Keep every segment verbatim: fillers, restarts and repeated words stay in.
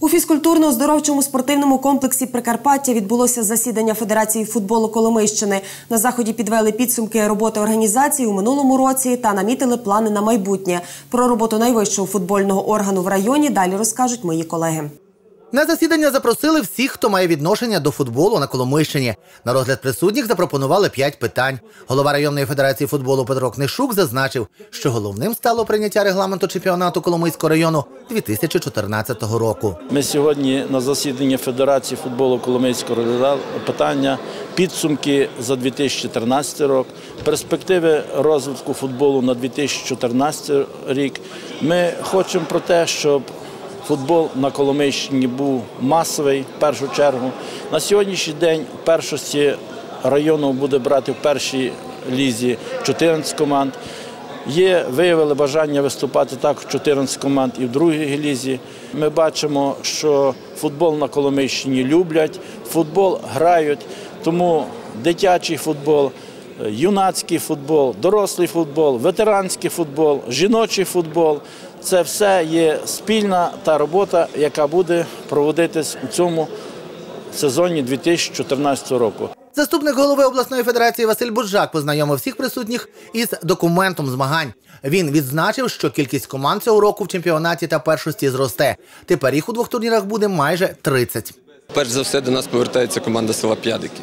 У фізкультурно-оздоровчому спортивному комплексі Прикарпаття відбулося засідання Федерації футболу Коломийщини. На заході підвели підсумки роботи організації у минулому році та намітили плани на майбутнє. Про роботу найвищого футбольного органу в районі далі розкажуть мої колеги. На засідання запросили всіх, хто має відношення до футболу на Коломийщині. На розгляд присутніх запропонували п'ять питань. Голова районної федерації футболу Петро Книшук зазначив, що головним стало прийняття регламенту чемпіонату Коломийського району дві тисячі чотирнадцятого року. Ми сьогодні на засіданні Федерації футболу Коломийського району питання підсумки за дві тисячі чотирнадцятий рік, перспективи розвитку футболу на дві тисячі чотирнадцятий рік. Ми хочемо про те, щоб футбол на Коломийщині був масовий, в першу чергу. На сьогоднішній день в першості району буде брати в першій лізі чотирнадцять команд. Є, виявили бажання виступати так в чотирнадцять команд і в другій лізі. Ми бачимо, що футбол на Коломийщині люблять, футбол грають, тому дитячий футбол, юнацький футбол, дорослий футбол, ветеранський футбол, жіночий футбол – це все є спільна та робота, яка буде проводитись у цьому сезоні дві тисячі чотирнадцятого року. Заступник голови обласної федерації Василь Буджак познайомив всіх присутніх із документом змагань. Він відзначив, що кількість команд цього року в чемпіонаті та першості зросте. Тепер їх у двох турнірах буде майже тридцять. Перш за все до нас повертається команда села П'ядики.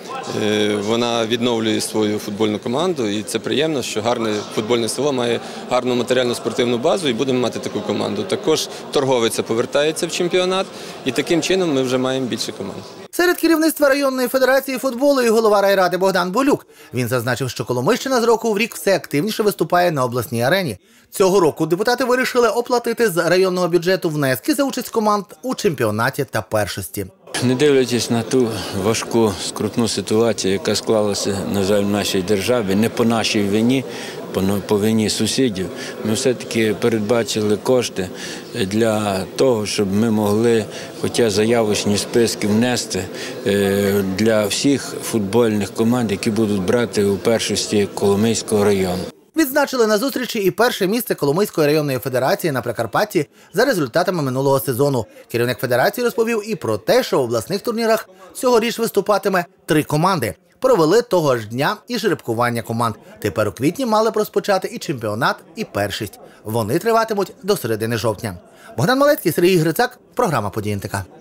Вона відновлює свою футбольну команду, і це приємно, що гарне футбольне село має гарну матеріально-спортивну базу, і будемо мати таку команду. Також Торговиця повертається в чемпіонат, і таким чином ми вже маємо більше команд. Серед керівництва районної федерації футболу і голова райради Богдан Болюк. Він зазначив, що Коломийщина з року в рік все активніше виступає на обласній арені. Цього року депутати вирішили оплатити з районного бюджету внески за участь команд у чемпіонаті та першості. Не дивлячись на ту важку, скрутну ситуацію, яка склалася, на жаль, в нашій державі, не по нашій вині, по вині сусідів, ми все-таки передбачили кошти для того, щоб ми могли хоча заявочні списки внести для всіх футбольних команд, які будуть брати у першості Коломийського району. Відзначили на зустрічі і перше місце Коломийської районної федерації на Прикарпатті за результатами минулого сезону. Керівник федерації розповів і про те, що в обласних турнірах цьогоріч виступатиме три команди. Провели того ж дня і жеребкування команд. Тепер у квітні мали б розпочати і чемпіонат, і першість. Вони триватимуть до середини жовтня. Богдан Малецький, Сергій Грицак, програма «Події ен те ка».